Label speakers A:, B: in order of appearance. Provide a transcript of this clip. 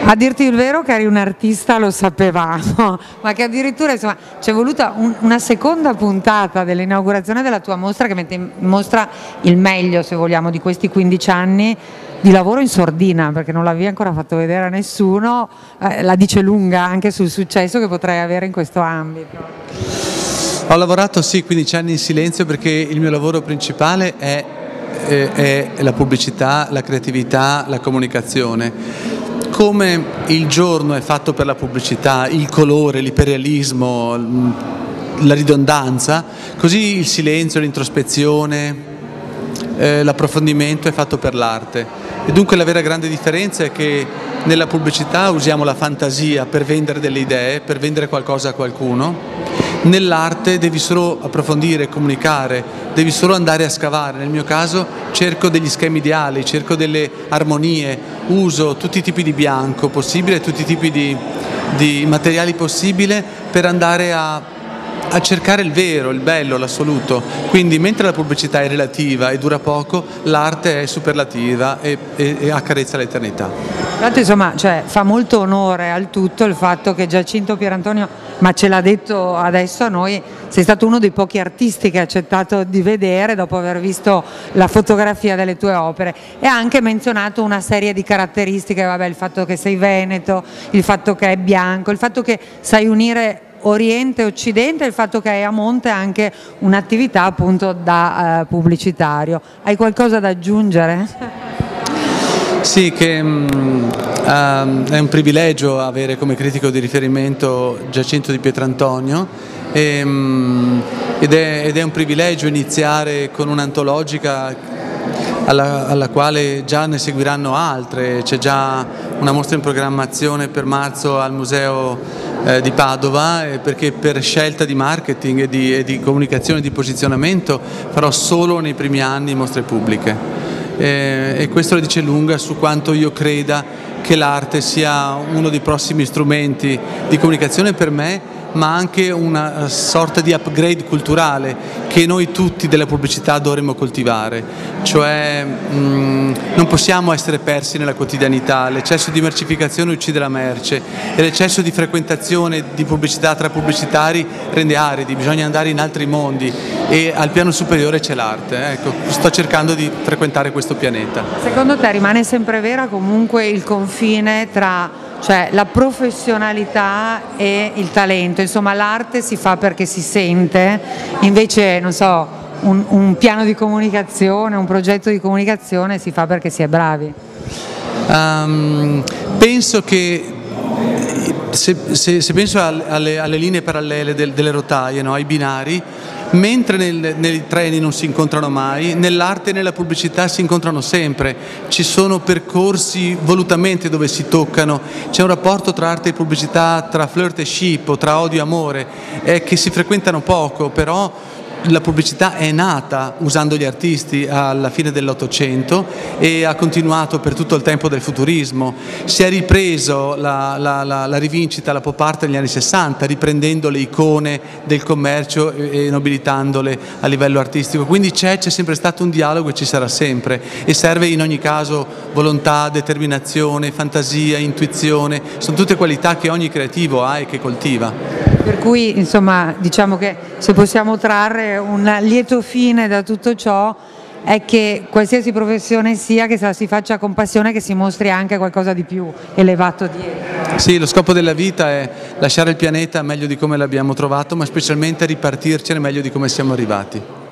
A: A dirti il vero che eri un artista lo sapevamo, ma che addirittura insomma c'è voluta una seconda puntata dell'inaugurazione della tua mostra che mette in mostra il meglio, se vogliamo, di questi 15 anni di lavoro in sordina, perché non l'avevi ancora fatto vedere a nessuno, la dice lunga anche sul successo che potrai avere in questo ambito.
B: Ho lavorato 15 anni in silenzio perché il mio lavoro principale è la pubblicità, la creatività, la comunicazione. Come il giorno è fatto per la pubblicità, il colore, l'iperrealismo, la ridondanza, così il silenzio, l'introspezione, l'approfondimento è fatto per l'arte. E dunque la vera grande differenza è che nella pubblicità usiamo la fantasia per vendere delle idee, per vendere qualcosa a qualcuno. Nell'arte devi solo approfondire, comunicare, devi solo andare a scavare. Nel mio caso cerco degli schemi ideali, cerco delle armonie, uso tutti i tipi di bianco possibile, tutti i tipi di materiali possibile per andare a cercare il vero, il bello, l'assoluto. Quindi mentre la pubblicità è relativa e dura poco, l'arte è superlativa e accarezza l'eternità.
A: Tanto insomma, fa molto onore al tutto il fatto che Giacinto Pierantonio, ma ce l'ha detto adesso a noi, sei stato uno dei pochi artisti che ha accettato di vedere dopo aver visto la fotografia delle tue opere, e ha anche menzionato una serie di caratteristiche, vabbè, il fatto che sei veneto, il fatto che è bianco, il fatto che sai unire Oriente e Occidente, il fatto che hai a monte anche un'attività appunto da pubblicitario. Hai qualcosa da aggiungere?
B: Sì, che è un privilegio avere come critico di riferimento Giacinto di Pietrantonio ed è un privilegio iniziare con un'antologica alla quale già ne seguiranno altre. C'è già una mostra in programmazione per marzo al Museo di Padova, perché per scelta di marketing e di comunicazione e di posizionamento farò solo nei primi anni mostre pubbliche. E questo lo dice lunga su quanto io creda che l'arte sia uno dei prossimi strumenti di comunicazione per me, ma anche una sorta di upgrade culturale che noi tutti della pubblicità dovremmo coltivare. Cioè non possiamo essere persi nella quotidianità, l'eccesso di mercificazione uccide la merce e l'eccesso di frequentazione di pubblicità tra pubblicitari rende aridi, bisogna andare in altri mondi e al piano superiore c'è l'arte. Ecco, sto cercando di frequentare questo pianeta.
A: Secondo te rimane sempre vera comunque il confine tra la professionalità e il talento? Insomma, l'arte si fa perché si sente, invece non so, un piano di comunicazione, un progetto di comunicazione si fa perché si è bravi.
B: Penso che se penso alle linee parallele delle rotaie, no? Ai binari, mentre nei treni non si incontrano mai, nell'arte e nella pubblicità si incontrano sempre. Ci sono percorsi volutamente dove si toccano, c'è un rapporto tra arte e pubblicità, tra flirt e scippo, tra odio e amore, che si frequentano poco, però la pubblicità è nata usando gli artisti alla fine dell'Ottocento e ha continuato per tutto il tempo del futurismo. Si è ripreso la rivincita, la pop art negli anni 60, riprendendo le icone del commercio e nobilitandole a livello artistico. Quindi c'è sempre stato un dialogo e ci sarà sempre, e serve in ogni caso volontà, determinazione, fantasia, intuizione. Sono tutte qualità che ogni creativo ha e che coltiva.
A: Per cui insomma diciamo che se possiamo trarre un lieto fine da tutto ciò è che qualsiasi professione sia, che se la si faccia con passione, che si mostri anche qualcosa di più elevato dietro.
B: Sì, lo scopo della vita è lasciare il pianeta meglio di come l'abbiamo trovato, ma specialmente ripartircene meglio di come siamo arrivati.